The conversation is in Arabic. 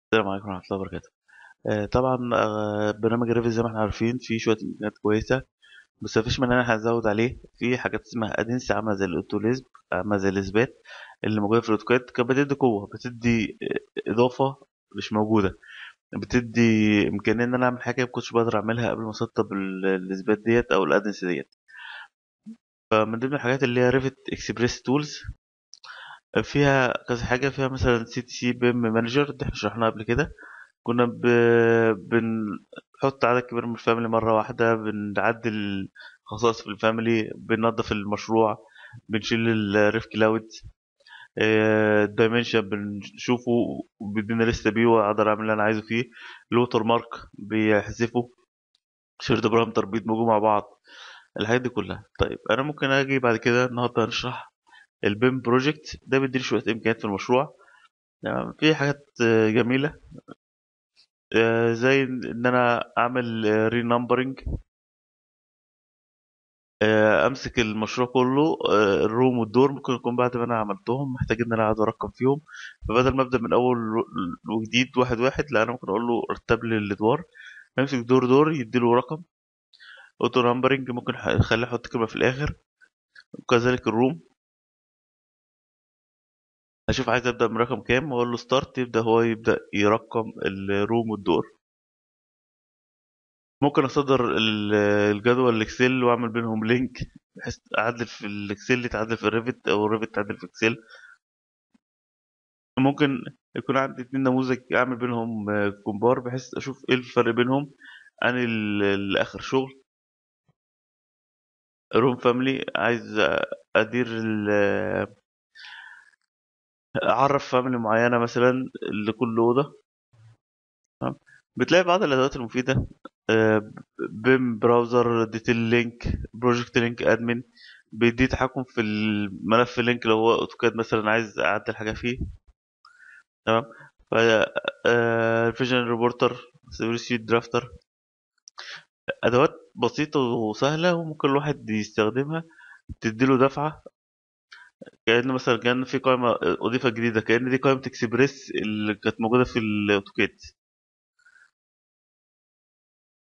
السلام عليكم ورحمة الله وبركاته. طبعا برنامج الريفت زي ما احنا عارفين فيه شوية إمكانيات كويسة، بس مفيش مانع إن احنا هنزود عليه في حاجات اسمها أدنس عاملة زي الأوتوليزم، عاملة زي الإثبات اللي موجودة في الأوتوكاد. كانت بتدي قوة، بتدي إضافة مش موجودة، بتدي إمكانية إن أنا أعمل حاجة مكنتش بقدر أعملها قبل ما أسطب الإثبات ديت أو الأدنس ديت. فمن ضمن الحاجات اللي هي ريفت إكسبريس تولز، فيها كذا حاجة. فيها مثلا سي تي سي بيم مانجر، دي احنا شرحناها قبل كده. كنا بنحط عدد كبير من الفاميلي مرة واحدة، بنعدل خصائص في الفاميلي، بننظف المشروع، بنشيل الريف كلاود. الدايمنشن بنشوفه وبيدينا لسه بيه واقدر اعمل اللي انا عايزه فيه. الوتر مارك بيحذفه، شيرد بارامتر بيدمجوا مع بعض، الحاجات دي كلها. طيب انا ممكن اجي بعد كده النهارده نشرح البيم بروجكت ده. بيديني شويه امكانيات في المشروع. تمام، في حاجات جميله، زي ان انا اعمل رينمبرنج، امسك المشروع كله. الروم والدور ممكن يكون بعد ما انا عملتهم محتاج ان انا اقعد ارقم فيهم، فبدل ما ابدا من اول وجديد واحد واحد، لا انا ممكن اقول له رتب لي الادوار، امسك دور دور يديله رقم. اوتو نمبرنج ممكن اخليه احط كلمه في الاخر، وكذلك الروم. اشوف عايز ابدا من رقم كام واقول له ستارت، يبدا هو يبدا يرقم الروم والدور. ممكن اصدر الجدول الاكسل واعمل بينهم لينك، بحيث اعدل في الاكسل يتعدل في الريفت او الريفت يتعدل في اكسل. ممكن يكون عندي اتنين نموذج اعمل بينهم كومبار، بحيث اشوف ايه الفرق بينهم عن الاخر شغل. روم فاميلي عايز ادير اعرف فاميلي معينه مثلا لكل اوضه. تمام؟ بتلاقي بعض الادوات المفيده، بيم براوزر، ديتيل لينك، بروجكت لينك ادمن، بيدي تحكم في الملف اللينك لو هو اوتوكاد مثلا عايز اعدل حاجه فيه. تمام. ف فيجن ريبورتر، سبريد درافتر، ادوات بسيطه وسهله وممكن الواحد يستخدمها تديله دفعه. كأن مثلا كان في قائمه اضيفت جديده، كأن دي قائمه اكسبريس اللي كانت موجوده في الاوتوكاد.